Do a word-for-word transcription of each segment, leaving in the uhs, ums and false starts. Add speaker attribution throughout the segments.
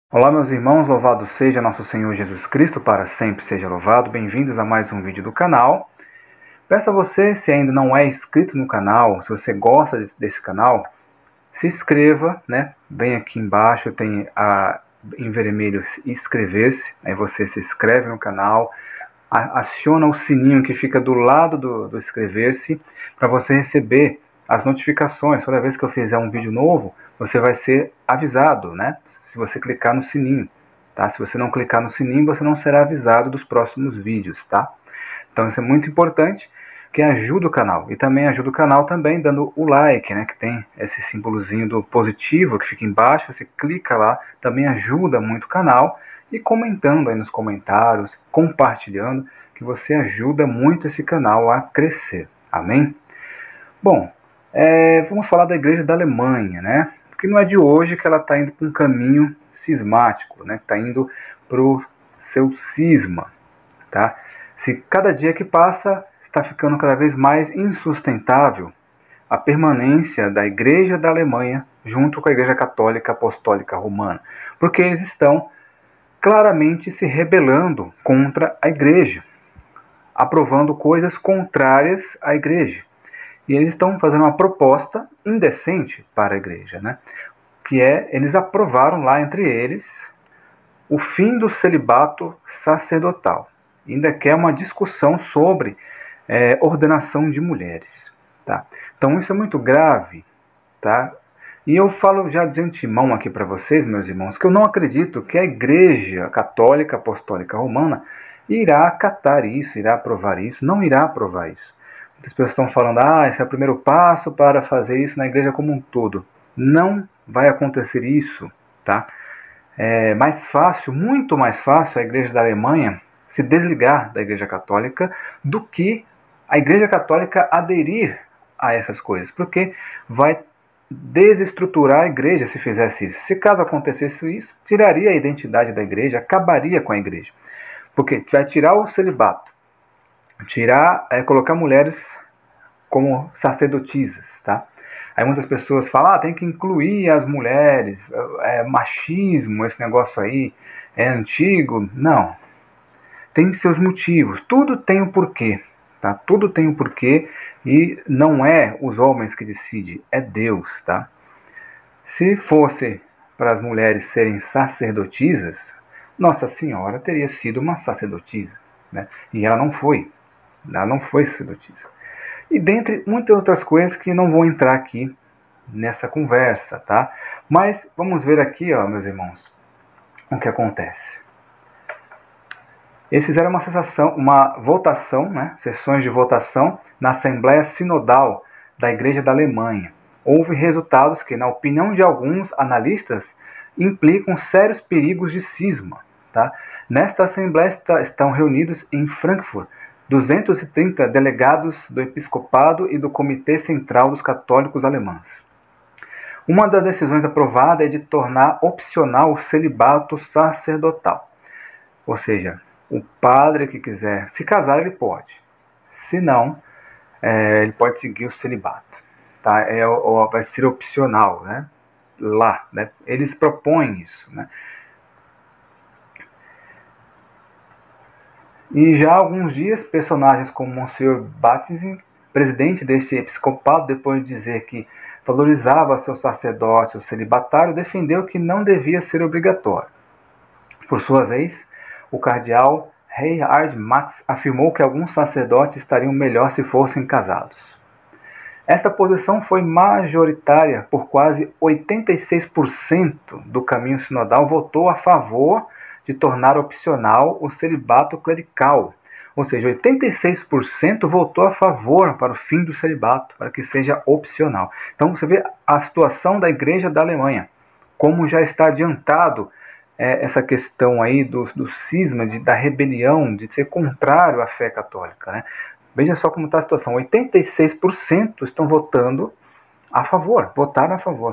Speaker 1: Olá meus irmãos, louvado seja nosso Senhor Jesus Cristo, para sempre seja louvado. Bem-vindos a mais um vídeo do canal. Peço a você, se ainda não é inscrito no canal, se você gosta desse, desse canal, se inscreva, né? Bem aqui embaixo tem a, em vermelho inscrever-se, aí você se inscreve no canal, a, aciona o sininho que fica do lado do, do inscrever-se, para você receber as notificações. Toda vez que eu fizer um vídeo novo, você vai ser avisado, né? Se você clicar no sininho, tá? Se você não clicar no sininho, você não será avisado dos próximos vídeos, tá? Então isso é muito importante, que ajuda o canal. E também ajuda o canal também dando o like, né? Que tem esse símbolozinho do positivo que fica embaixo, você clica lá, também ajuda muito o canal. E comentando aí nos comentários, compartilhando, que você ajuda muito esse canal a crescer. Amém? Bom, é, vamos falar da Igreja da Alemanha, né? Que não é de hoje que ela está indo para um caminho cismático, né? Está indo para o seu cisma, tá? Se cada dia que passa está ficando cada vez mais insustentável a permanência da Igreja da Alemanha junto com a Igreja Católica Apostólica Romana, porque eles estão claramente se rebelando contra a Igreja, aprovando coisas contrárias à Igreja. E eles estão fazendo uma proposta indecente para a igreja, né? Que é, eles aprovaram lá entre eles o fim do celibato sacerdotal. E ainda quer uma discussão sobre é, ordenação de mulheres, tá? Então isso é muito grave, tá? E eu falo já de antemão aqui para vocês, meus irmãos, que eu não acredito que a Igreja Católica Apostólica Romana irá acatar isso, irá aprovar isso, não irá aprovar isso. Muitas pessoas estão falando, ah, esse é o primeiro passo para fazer isso na igreja como um todo. Não vai acontecer isso, tá? É mais fácil, muito mais fácil a igreja da Alemanha se desligar da igreja católica do que a igreja católica aderir a essas coisas, porque vai desestruturar a igreja se fizesse isso. Se caso acontecesse isso, tiraria a identidade da igreja, acabaria com a igreja, porque vai tirar o celibato, tirar, é, colocar mulheres como sacerdotisas, tá? Aí muitas pessoas falam, ah, tem que incluir as mulheres, é machismo, esse negócio aí é antigo. Não, tem seus motivos, tudo tem um porquê, tá? Tudo tem um porquê e não é os homens que decidem, é Deus, tá? Se fosse para as mulheres serem sacerdotisas, Nossa Senhora teria sido uma sacerdotisa, né? E ela não foi. Ela não foi sacerdotisa. E dentre muitas outras coisas que não vou entrar aqui nessa conversa, tá? Mas vamos ver aqui, ó, meus irmãos, o que acontece. Eles fizeram uma, sensação, uma votação, né, sessões de votação na Assembleia Sinodal da Igreja da Alemanha. Houve resultados que, na opinião de alguns analistas, implicam sérios perigos de cisma, tá? Nesta Assembleia está, estão reunidos em Frankfurt duzentos e trinta delegados do Episcopado e do Comitê Central dos Católicos Alemães. Uma das decisões aprovada é de tornar opcional o celibato sacerdotal. Ou seja, o padre que quiser se casar, ele pode. Se não, é, ele pode seguir o celibato. Tá? É, ou, vai ser opcional, né? Lá, né? Eles propõem isso, né? E já há alguns dias, personagens como Monsenhor Batzing, presidente desse episcopado, depois de dizer que valorizava seu sacerdócio celibatário, defendeu que não devia ser obrigatório. Por sua vez, o cardeal Reinhard Marx afirmou que alguns sacerdotes estariam melhor se fossem casados. Esta posição foi majoritária, por quase oitenta e seis por cento do caminho sinodal votou a favor de tornar opcional o celibato clerical. Ou seja, oitenta e seis por cento votou a favor para o fim do celibato, para que seja opcional. Então você vê a situação da Igreja da Alemanha, como já está adiantado é, essa questão aí do, do cisma, de, da rebelião, de ser contrário à fé católica, né? Veja só como está a situação, oitenta e seis por cento estão votando a favor, votaram a favor.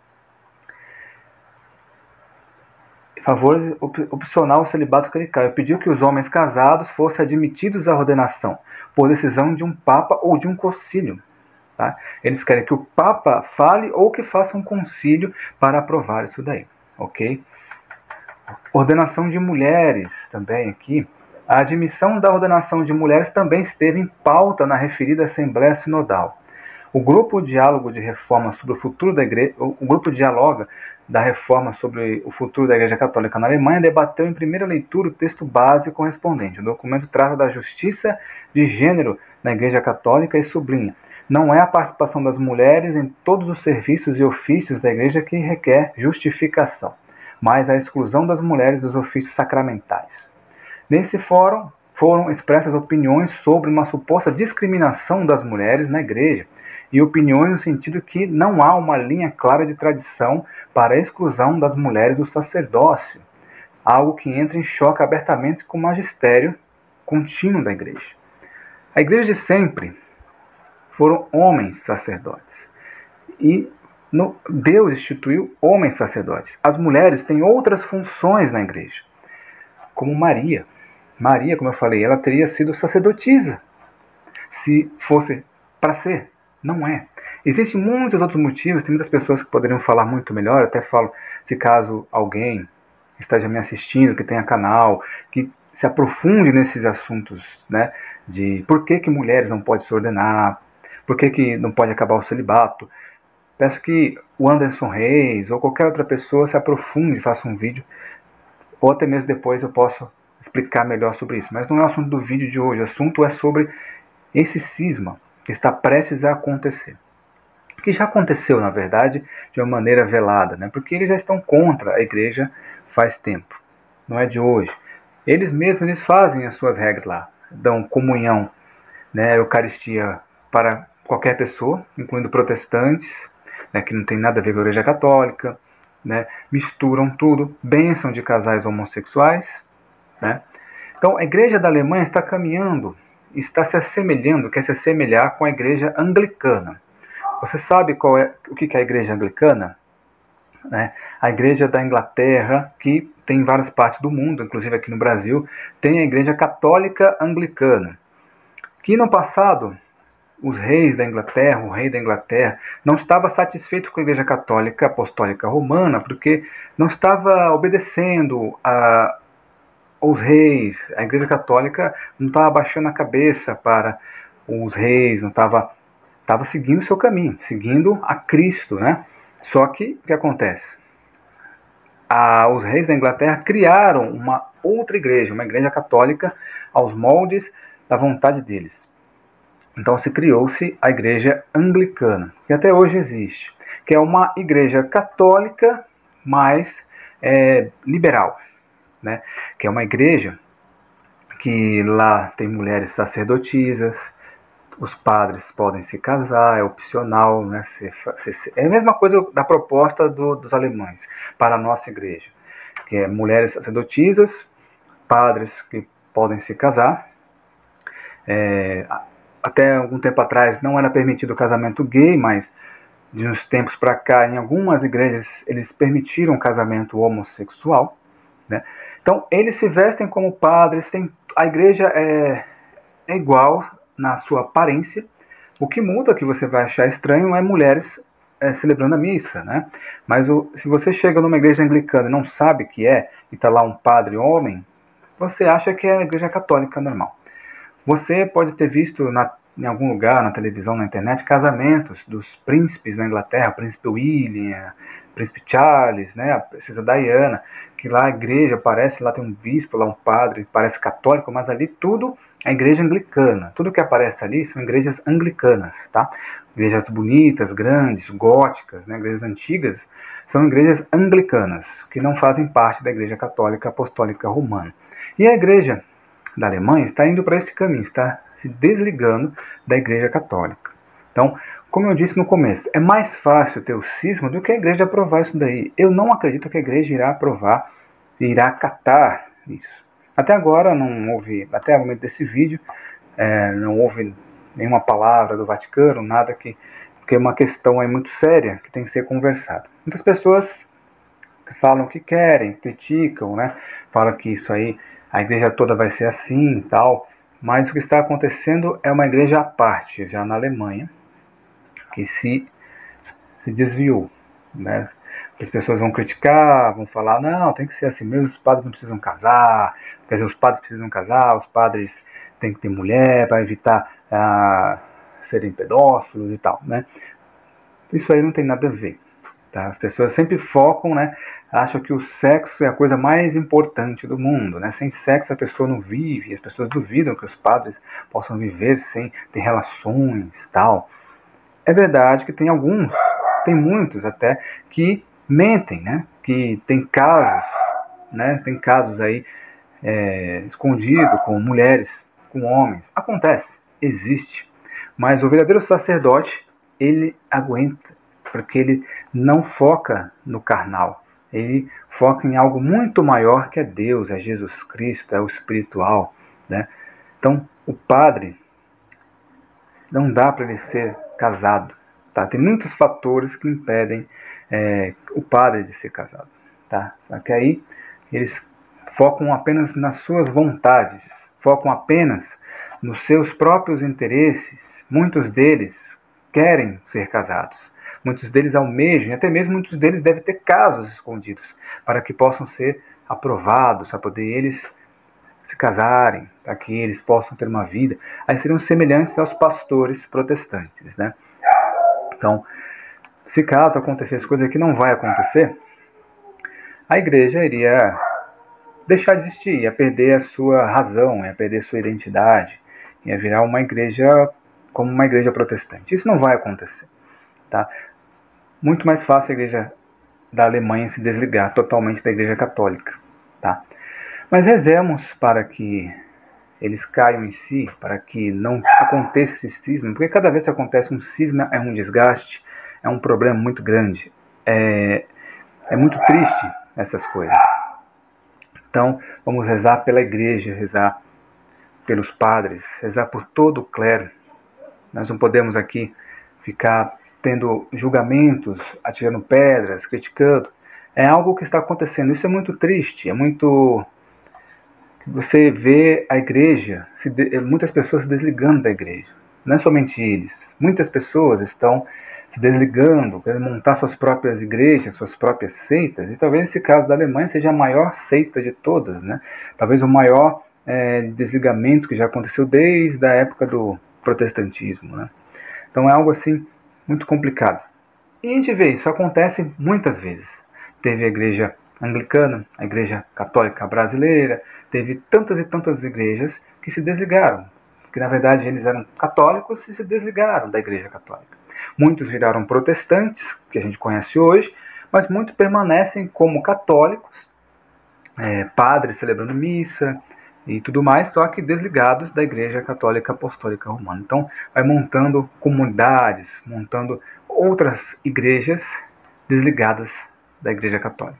Speaker 1: Favor opcional o celibato clerical. Pediu que os homens casados fossem admitidos à ordenação por decisão de um papa ou de um concílio. Tá? Eles querem que o papa fale ou que faça um concílio para aprovar isso daí. Ok? Ordenação de mulheres também aqui. A admissão da ordenação de mulheres também esteve em pauta na referida Assembleia Sinodal. O grupo Diálogo de Reforma sobre o futuro da Igreja, o grupo dialoga da reforma sobre o futuro da Igreja Católica na Alemanha debateu em primeira leitura o texto base correspondente. O documento trata da justiça de gênero na Igreja Católica e sublinha: não é a participação das mulheres em todos os serviços e ofícios da Igreja que requer justificação, mas a exclusão das mulheres dos ofícios sacramentais. Nesse fórum foram expressas opiniões sobre uma suposta discriminação das mulheres na Igreja, e opiniões no sentido que não há uma linha clara de tradição para a exclusão das mulheres do sacerdócio, algo que entra em choque abertamente com o magistério contínuo da Igreja. A Igreja de sempre foram homens sacerdotes, e no, Deus instituiu homens sacerdotes. As mulheres têm outras funções na Igreja, como Maria. Maria, como eu falei, ela teria sido sacerdotisa, se fosse para ser. Não é. Existem muitos outros motivos, tem muitas pessoas que poderiam falar muito melhor, eu até falo, se caso alguém esteja me assistindo, que tenha canal, que se aprofunde nesses assuntos, né, de por que que mulheres não podem se ordenar, por que que não pode acabar o celibato. Peço que o Anderson Reis ou qualquer outra pessoa se aprofunde, faça um vídeo, ou até mesmo depois eu posso explicar melhor sobre isso. Mas não é o assunto do vídeo de hoje, o assunto é sobre esse cisma que está prestes a acontecer. Que já aconteceu, na verdade, de uma maneira velada, né? Porque eles já estão contra a Igreja faz tempo, não é de hoje. Eles mesmos eles fazem as suas regras lá, dão comunhão, né, Eucaristia para qualquer pessoa, incluindo protestantes, né, que não tem nada a ver com a Igreja Católica, né, misturam tudo, bênção de casais homossexuais, né? Então a Igreja da Alemanha está caminhando, está se assemelhando, quer se assemelhar com a Igreja Anglicana. Você sabe qual é, o que é a Igreja Anglicana? Né? A Igreja da Inglaterra, que tem em várias partes do mundo, inclusive aqui no Brasil, tem a Igreja Católica Anglicana, que no passado, os reis da Inglaterra, o rei da Inglaterra, não estava satisfeito com a Igreja Católica Apostólica Romana, porque não estava obedecendo a os reis, a Igreja Católica não estava abaixando a cabeça para os reis, não estava, estava seguindo o seu caminho, seguindo a Cristo, né? Só que, o que acontece? Ah, os reis da Inglaterra criaram uma outra igreja, uma igreja católica aos moldes da vontade deles. Então se criou-se a Igreja Anglicana, que até hoje existe, que é uma igreja católica, mas é, liberal. Né, que é uma igreja que lá tem mulheres sacerdotisas, os padres podem se casar, é opcional, né, se, se, é a mesma coisa da proposta do, dos alemães para a nossa igreja, que é mulheres sacerdotisas, padres que podem se casar. É, até algum tempo atrás não era permitido o casamento gay, mas de uns tempos para cá, em algumas igrejas, eles permitiram o casamento homossexual, né? Então, eles se vestem como padres, tem, a igreja é, é igual na sua aparência. O que muda, que você vai achar estranho, é mulheres é, celebrando a missa, né? Mas o, se você chega numa igreja anglicana e não sabe que é, e está lá um padre homem, você acha que é a igreja católica normal. Você pode ter visto na, em algum lugar, na televisão, na internet, casamentos dos príncipes da Inglaterra, príncipe William, príncipe Charles, né, a princesa Diana, que lá a igreja parece, lá tem um bispo, lá um padre, parece católico, mas ali tudo é igreja anglicana. Tudo que aparece ali são igrejas anglicanas, tá? Igrejas bonitas, grandes, góticas, né, igrejas antigas, são igrejas anglicanas, que não fazem parte da Igreja Católica Apostólica Romana. E a igreja da Alemanha está indo para esse caminho, está se desligando da Igreja Católica. Então, como eu disse no começo, é mais fácil ter o cisma do que a igreja aprovar isso daí. Eu não acredito que a igreja irá aprovar, irá acatar isso. Até agora não houve, até o momento desse vídeo, é, não houve nenhuma palavra do Vaticano, nada que, porque é uma questão aí muito séria que tem que ser conversada. Muitas pessoas falam o que querem, criticam, né? Falam que isso aí, a igreja toda vai ser assim e tal, mas o que está acontecendo é uma igreja à parte, já na Alemanha, que se, se desviou, né? que as pessoas vão criticar, vão falar, não, tem que ser assim mesmo, os padres não precisam casar, quer dizer, os padres precisam casar, os padres têm que ter mulher para evitar ah, serem pedófilos e tal, né? Isso aí não tem nada a ver. Tá? As pessoas sempre focam, né? Acham que o sexo é a coisa mais importante do mundo, né? Sem sexo a pessoa não vive. As pessoas duvidam que os padres possam viver sem ter relações, tal. É verdade que tem alguns, tem muitos até, que mentem, né? Que tem casos, né? Tem casos aí é, escondidos com mulheres, com homens. Acontece, existe. Mas o verdadeiro sacerdote, ele aguenta, porque ele não foca no carnal. Ele foca em algo muito maior que é Deus, é Jesus Cristo, é o espiritual, né? Então, o padre, não dá para ele ser casado, tá? Tem muitos fatores que impedem é, o padre de ser casado, tá? Só que aí eles focam apenas nas suas vontades, focam apenas nos seus próprios interesses. Muitos deles querem ser casados, muitos deles almejam, e até mesmo muitos deles devem ter casos escondidos para que possam ser aprovados, para poder eles se casarem, para que eles possam ter uma vida. Aí seriam semelhantes aos pastores protestantes, né? Então, se caso acontecesse coisa que não vai acontecer, a igreja iria deixar de existir, ia perder a sua razão, ia perder a sua identidade, ia virar uma igreja como uma igreja protestante. Isso não vai acontecer, tá? Muito mais fácil a igreja da Alemanha se desligar totalmente da igreja católica, tá? Mas rezemos para que eles caiam em si, para que não aconteça esse cisma, porque cada vez que acontece um cisma é um desgaste, é um problema muito grande, é, é muito triste essas coisas. Então, vamos rezar pela igreja, rezar pelos padres, rezar por todo o clero. Nós não podemos aqui ficar tendo julgamentos, atirando pedras, criticando. É algo que está acontecendo. Isso é muito triste, é muito... Você vê a igreja, se de... muitas pessoas se desligando da igreja. Não é somente eles. Muitas pessoas estão se desligando, querendo montar suas próprias igrejas, suas próprias seitas. E talvez esse caso da Alemanha seja a maior seita de todas, né? Talvez o maior é, desligamento que já aconteceu desde a época do protestantismo, né? Então é algo assim muito complicado. E a gente vê isso, acontece muitas vezes. Teve a igreja anglicana, a igreja católica brasileira, teve tantas e tantas igrejas que se desligaram, que na verdade eles eram católicos e se desligaram da igreja católica. Muitos viraram protestantes, que a gente conhece hoje, mas muitos permanecem como católicos, é, padres celebrando missa e tudo mais, só que desligados da igreja católica apostólica romana. Então vai montando comunidades, montando outras igrejas desligadas da igreja católica.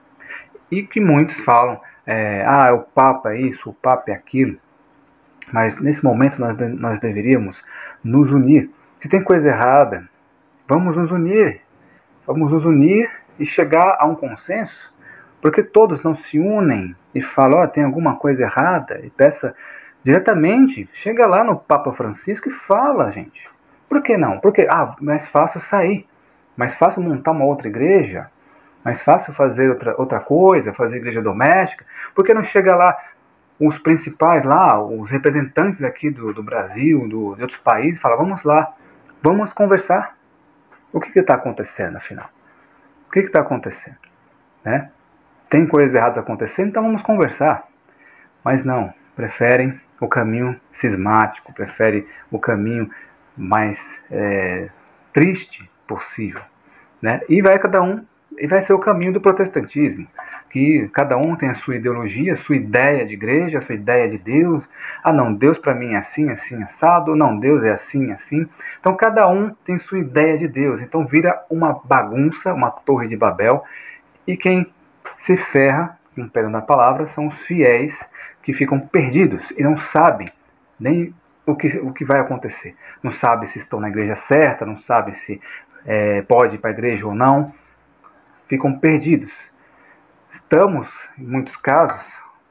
Speaker 1: E que muitos falam, é, ah, o Papa é isso, o Papa é aquilo. Mas nesse momento nós, nós deveríamos nos unir. Se tem coisa errada, vamos nos unir. Vamos nos unir e chegar a um consenso. Porque todos não se unem e falam, ó, oh, tem alguma coisa errada, e peça diretamente, chega lá no Papa Francisco e fala, gente. Por que não? Porque, ah, mais fácil sair, mais fácil montar uma outra igreja, mais fácil fazer outra, outra coisa, fazer igreja doméstica. Por que não chega lá os principais lá, os representantes aqui do, do Brasil, do, de outros países, e fala, vamos lá, vamos conversar. O que está acontecendo, afinal? O que está acontecendo? Né? Tem coisas erradas acontecendo, então vamos conversar. Mas não, preferem o caminho cismático, preferem o caminho mais é, triste possível. Né? E vai cada um, e vai ser o caminho do protestantismo, que cada um tem a sua ideologia, a sua ideia de igreja, a sua ideia de Deus. Ah não, Deus para mim é assim, assim, assado. Não, Deus é assim, assim. Então cada um tem sua ideia de Deus. Então vira uma bagunça, uma torre de Babel. E quem se ferra, com o perdão da palavra, são os fiéis que ficam perdidos e não sabem nem o que, o que vai acontecer. Não sabem se estão na igreja certa, não sabem se é, pode ir para a igreja ou não. Ficam perdidos. Estamos, em muitos casos,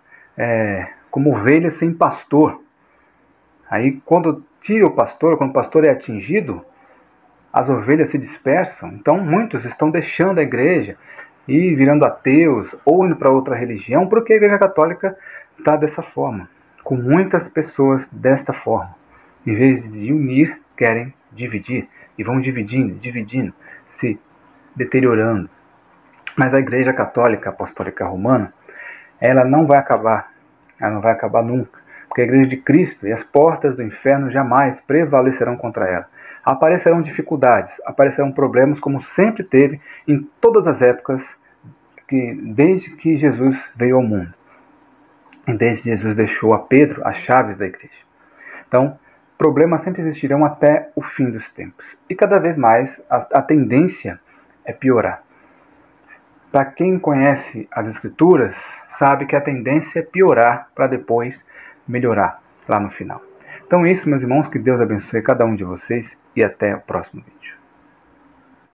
Speaker 1: é, como ovelhas sem pastor. Aí, quando tira o pastor, quando o pastor é atingido, as ovelhas se dispersam, então muitos estão deixando a igreja e virando ateus ou indo para outra religião, porque a Igreja Católica está dessa forma, com muitas pessoas desta forma. Em vez de unir, querem dividir, e vão dividindo, dividindo, se deteriorando. Mas a Igreja Católica Apostólica Romana, ela não vai acabar, ela não vai acabar nunca, porque a Igreja de Cristo e as portas do inferno jamais prevalecerão contra ela. Aparecerão dificuldades, aparecerão problemas, como sempre teve em todas as épocas, que, desde que Jesus veio ao mundo. E desde que Jesus deixou a Pedro as chaves da igreja. Então, problemas sempre existirão até o fim dos tempos. E cada vez mais a, a tendência é piorar. Para quem conhece as Escrituras, sabe que a tendência é piorar para depois melhorar lá no final. Então é isso, meus irmãos, que Deus abençoe cada um de vocês e até o próximo vídeo.